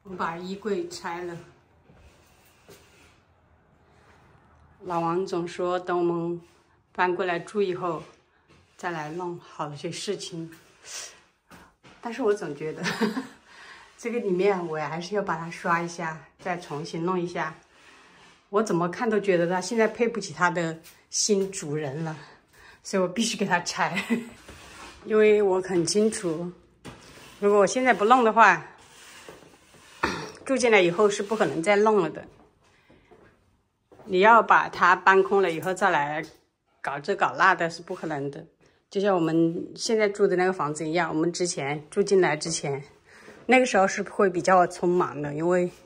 我把衣柜拆了。老王总说等我们搬过来住以后，再来弄好些事情。但是我总觉得这个里面我还是要把它刷一下，再重新弄一下。我怎么看都觉得它现在配不起它的新主人了，所以我必须给它拆。因为我很清楚，如果我现在不弄的话，住进来以后是不可能再弄了的。你要把它搬空了以后再来搞这搞那的是不可能的。就像我们现在住的那个房子一样，我们之前住进来之前，那个时候是会比较匆忙的，因为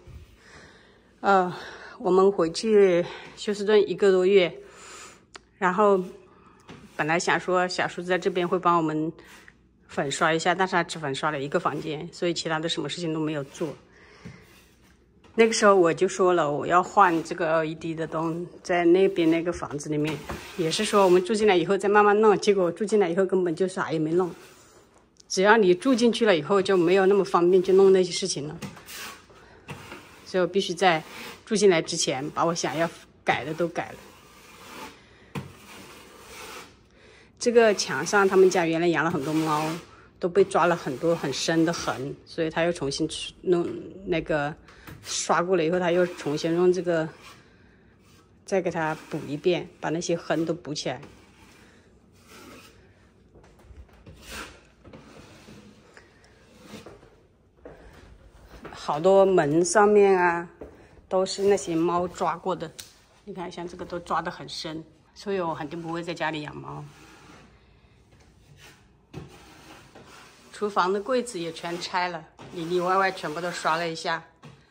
我们回去休斯顿1个多月，然后本来想说小叔在这边会帮我们粉刷一下，但是他只粉刷了1个房间，所以其他的什么事情都没有做。那个时候我就说了，我要换这个 LED 的灯，在那边那个房子里面，也是说我们住进来以后再慢慢弄。结果住进来以后根本就啥也没弄，只要你住进去了以后就没有那么方便去弄那些事情了。所以我必须在住进来之前把我想要改的都改了。这个墙上他们家原来养了很多猫，都被抓了很多很深的痕，所以他又重新弄那个刷过了以后，他又重新用这个再给它补一遍，把那些痕都补起来。好多门上面啊都是那些猫抓过的，你看像这个都抓得很深，所以我肯定不会在家里养猫。厨房的柜子也全拆了，里里外外全部都刷了一下。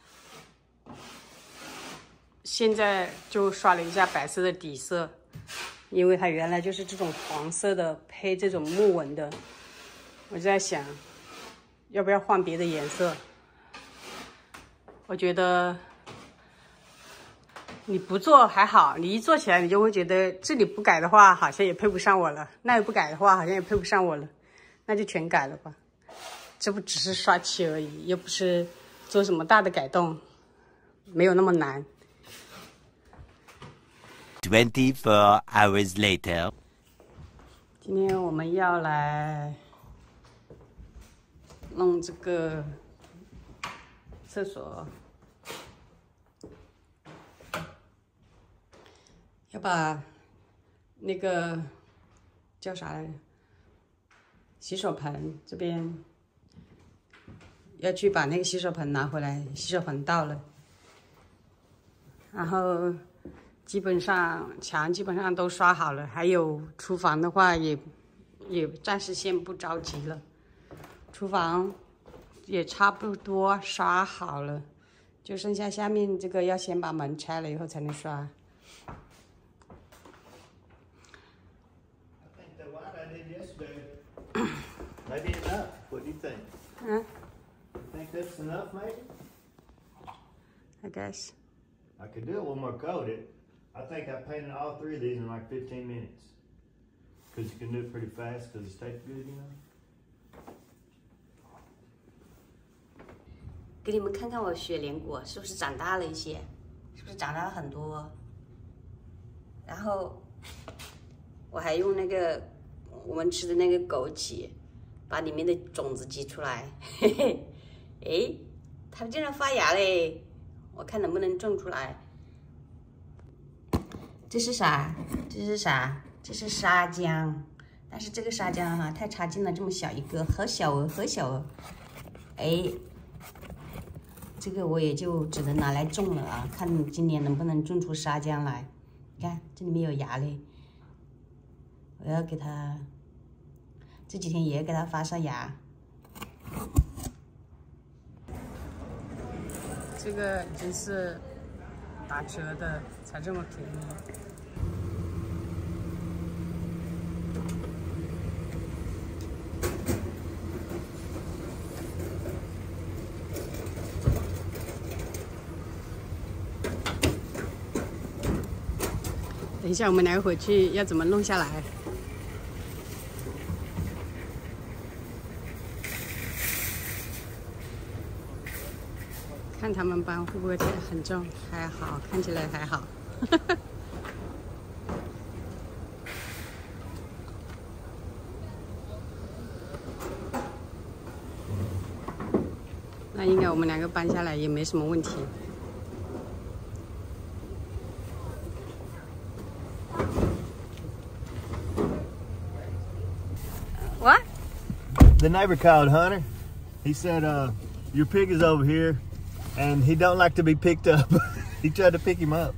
现在就刷了一下白色的底色，因为它原来就是这种黄色的配这种木纹的。我在想要不要换别的颜色。我觉得你不做还好，你一做起来你就会觉得这里不改的话好像也配不上我了，那里不改的话好像也配不上我了，那就全改了吧。这不只是刷漆而已，又不是做什么大的改动，没有那么难。 24 hours later. 今天我们要来弄这个厕所，要把那个叫啥来着？洗手盆这边要去把那个洗手盆拿回来，洗手盆到了，然后基本上墙基本上都刷好了，还有厨房的话也暂时先不着急了，厨房也差不多刷好了，就剩下下面这个要先把门拆了以后才能刷。 Maybe enough. What do you think? Huh? You think that's enough, maybe? I guess. I could do it one more coat. I think I painted all 3 of these in like 15 minutes. Because you can do it pretty fast because it's tape good, you know? 给你们看看我雪莲果是不是长大了一些，是不是长大了很多？然后我还用那个我们吃的那个枸杞，把里面的种子挤出来，嘿嘿，哎，它竟然发芽嘞！我看能不能种出来。这是啥？这是啥？这是沙姜，但是这个沙姜哈太差劲了，这么小一个，好小哦，好小哦。哎，这个我也就只能拿来种了啊，看今年能不能种出沙姜来。你看这里面有芽嘞，我要给它，这几天也要给它发上芽。这个已经是打折的，才这么便宜。等一下，我们来回去要怎么弄下来？ 看他们搬会不会很重？还好，看起来还好。那应该我们2个搬下来也没什么问题。What? The neighbor called Hunter. He said, your pig is over here, and he don't like to be picked up. He tried to pick him up.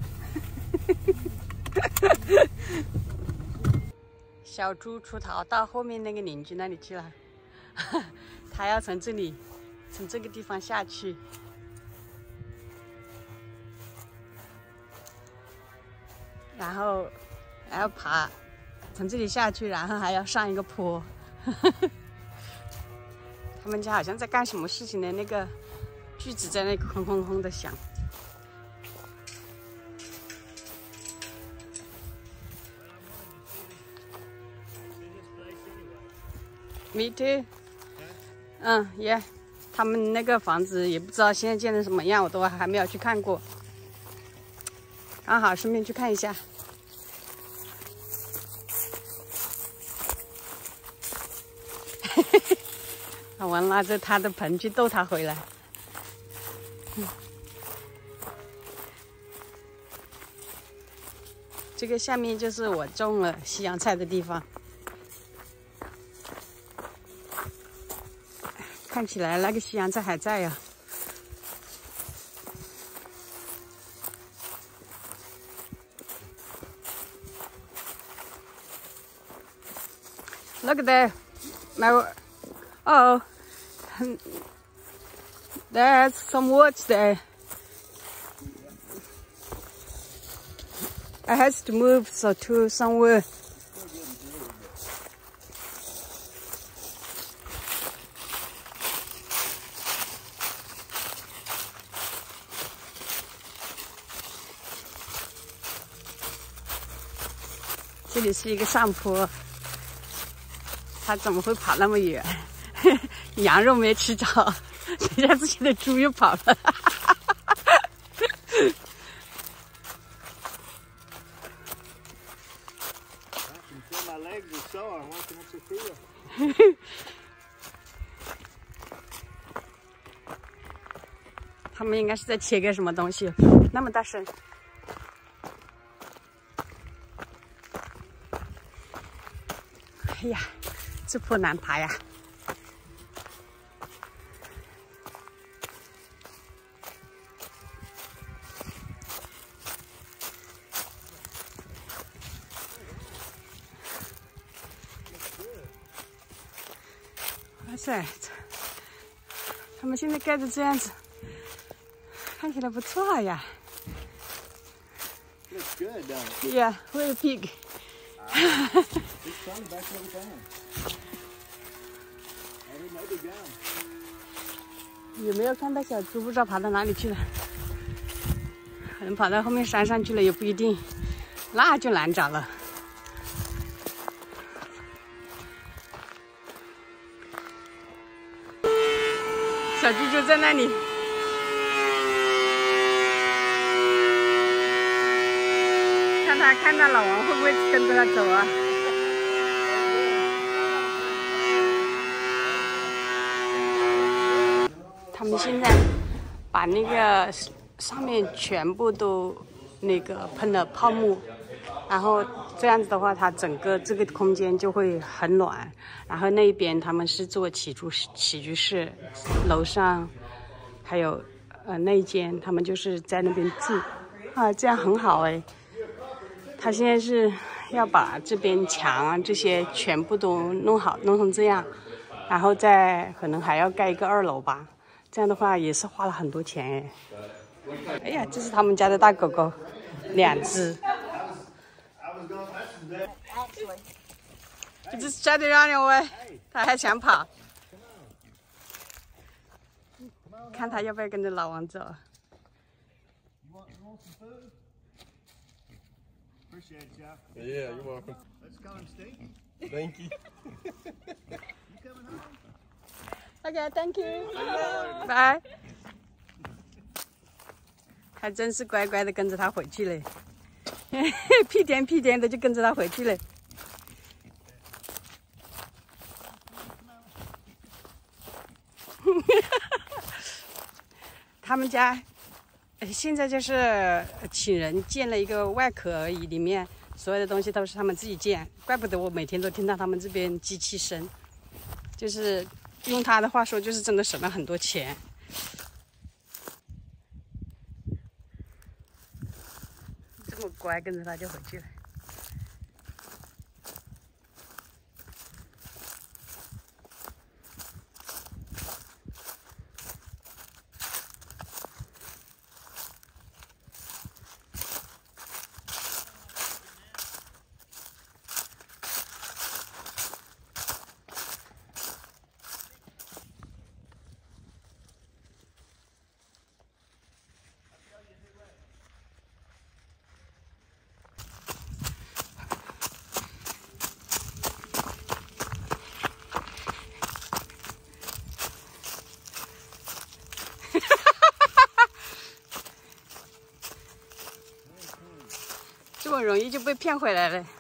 小猪出逃到后面那个邻居那里去了，他要从这个地方下去，然后还要爬，从这里下去，然后还要上一个坡。他们家好像在干什么事情呢？那个锯子在那轰轰轰的响。Me too。也，他们那个房子也不知道现在建成什么样，我都还没有去看过。刚好顺便去看一下。老王拉着他的盆去逗他回来。这个下面就是我种了西洋菜的地方。看起来那个西洋菜还在呀。Look at there, oh, there's some woods there. I had to move to somewhere. This 这里是一个上坡，他怎么会跑那么远？羊肉没吃着，人家自己的猪又跑了。他们应该是在切个什么东西，那么大声。哎呀，这坡难爬呀！哇塞，他们现在盖的这样子，看起来不错呀。 Looks good, don't it? Yeah, we're a pig. It's fun back where we can. And we may be gone. 有没有看到小猪？不知道跑到哪里去了，可能跑到后面山上去了，也不一定，那就难找了。小猪就在那里。看他看到老王会不会跟着他走啊？他们现在把那个上面全部都那个喷了泡沫，然后这样子的话，它整个这个空间就会很暖。然后那边他们是做起居室，楼上还有那一间，他们就是在那边住啊，这样很好哎。他现在是要把这边墙啊这些全部都弄好，弄成这样，然后再可能还要盖一个2楼吧。这样的话也是花了很多钱哎。哎呀，这是他们家的大狗狗，2只。一直在这让人喂，它还想跑。看它要不要跟着老王走。 Appreciate it, y'all. Yeah, you're welcome. Let's call him Steve. Thank you. You coming home? Okay, thank you. Bye. 还真是乖乖的跟着他回去嘞，屁颠屁颠的就跟着他回去了。他们家现在就是请人建了一个外壳而已，里面所有的东西都是他们自己建，怪不得我每天都听到他们这边机器声，就是用他的话说，就是真的省了很多钱。这么乖，跟着他就回去了。这么容易就被骗回来了。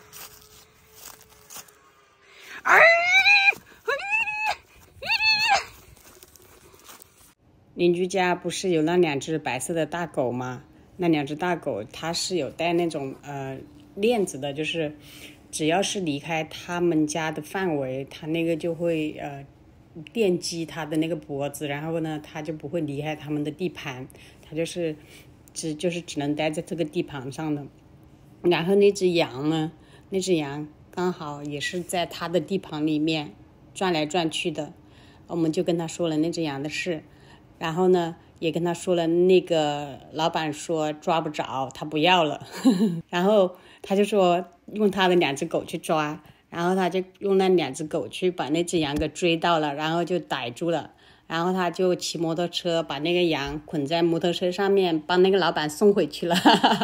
邻居家不是有那2只白色的大狗吗？那2只大狗它是有带那种链子的，就是只要是离开他们家的范围，它那个就会电击它的那个脖子，然后呢它就不会离开他们的地盘，它就是只能待在这个地盘上的。然后那只羊呢，那只羊刚好也是在它的地盘里面转来转去的，我们就跟他说了那只羊的事，然后呢也跟他说了那个老板说抓不着，他不要了然后他就说用他的2只狗去抓，然后他就用那2只狗去把那只羊给追到了，然后就逮住了，然后他就骑摩托车把那个羊捆在摩托车上面，帮那个老板送回去了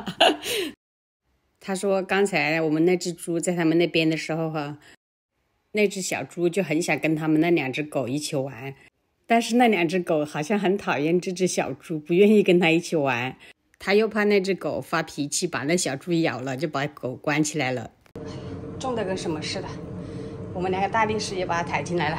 他说刚才我们那只猪在他们那边的时候那只小猪就很想跟他们那2只狗一起玩，但是那2只狗好像很讨厌这只小猪，不愿意跟他一起玩，他又怕那只狗发脾气把那小猪咬了，就把狗关起来了。重的跟什么似的，我们2个大力士也把它抬进来了。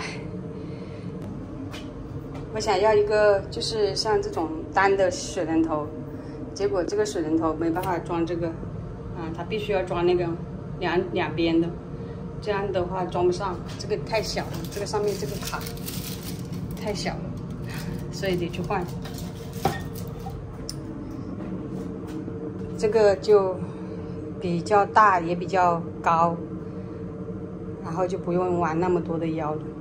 我想要一个就是像这种单的水龙头，结果这个水龙头没办法装这个它必须要装那个两边的，这样的话装不上，这个太小了，这个上面这个卡太小了，所以得去换。这个就比较大也比较高，然后就不用弯那么多的腰了。